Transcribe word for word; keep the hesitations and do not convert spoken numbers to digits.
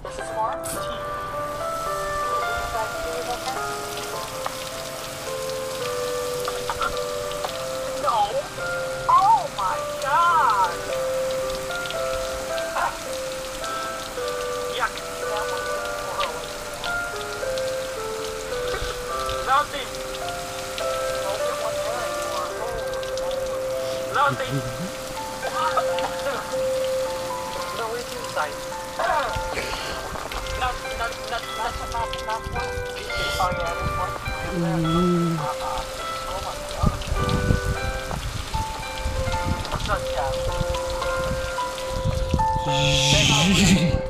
This is more T. No. Oh my god. Yuck. That one's Nothing. Don't get one there anymore. Nothing. No, it's inside. Not, not, not, not, not, not, not. Oh yeah, there's one. Mm. Uh-uh. Oh my god. Such a...